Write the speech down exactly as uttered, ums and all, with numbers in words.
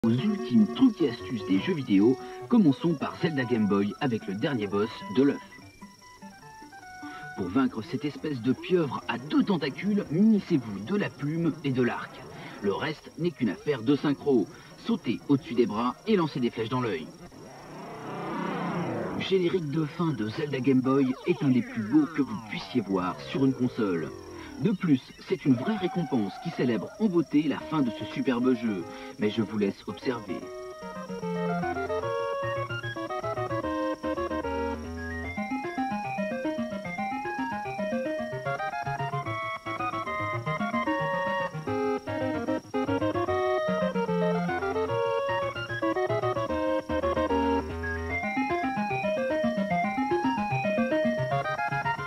Aux ultimes trucs et astuces des jeux vidéo, commençons par Zelda Game Boy avec le dernier boss de l'œuf. Pour vaincre cette espèce de pieuvre à deux tentacules, munissez-vous de la plume et de l'arc. Le reste n'est qu'une affaire de synchro. Sautez au-dessus des bras et lancez des flèches dans l'œil. Le générique de fin de Zelda Game Boy est un des plus beaux que vous puissiez voir sur une console. De plus, c'est une vraie récompense qui célèbre en beauté la fin de ce superbe jeu. Mais je vous laisse observer.